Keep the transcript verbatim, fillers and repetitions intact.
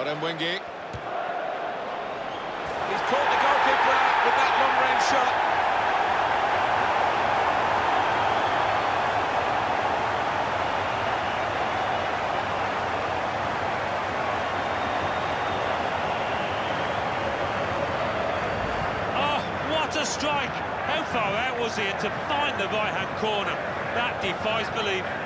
Mbwengi. He's caught the goalkeeper out with that long-range shot. Oh, what a strike! How far out was he to find the right-hand corner? That defies belief.